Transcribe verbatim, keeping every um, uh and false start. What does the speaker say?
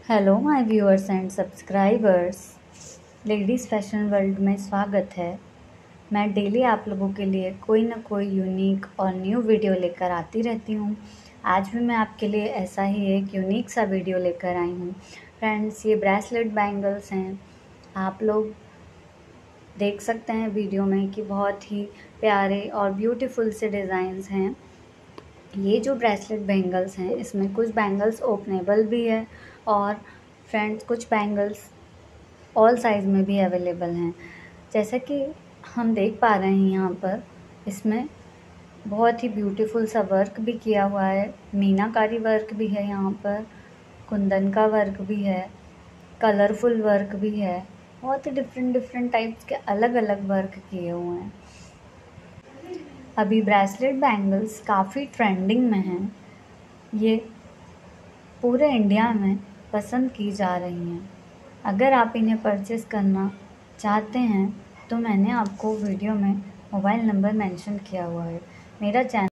Hello my viewers and subscribers, ladies fashion world में स्वागत है। मैं डेली आप लोगों के लिए कोई ना कोई यूनिक और न्यू वीडियो लेकर आती रहती हूँ। आज भी मैं आपके लिए ऐसा ही एक यूनिक सा वीडियो लेकर आई हूँ। फ्रेंड्स, ये ब्रेसलेट बैंगल्स हैं। आप लोग देख सकते हैं वीडियो में कि बहुत ही प्यारे और ब्यूटीफुल से डिज़ाइंस हैं। ये जो ब्रेसलेट बैंगल्स हैं, इसमें कुछ बैंगल्स ओपनेबल भी है और फ्रेंड्स कुछ बैंगल्स ऑल साइज़ में भी अवेलेबल हैं। जैसा कि हम देख पा रहे हैं यहाँ पर, इसमें बहुत ही ब्यूटीफुल सा वर्क भी किया हुआ है। मीनाकारी वर्क भी है यहाँ पर, कुंदन का वर्क भी है, कलरफुल वर्क भी है। बहुत ही डिफरेंट डिफरेंट टाइप्स के अलग अलग वर्क किए हुए हैं। अभी ब्रेसलेट बैंगल्स काफ़ी ट्रेंडिंग में हैं। ये पूरे इंडिया में पसंद की जा रही हैं। अगर आप इन्हें परचेज़ करना चाहते हैं तो मैंने आपको वीडियो में मोबाइल नंबर मेंशन किया हुआ है। मेरा चैनल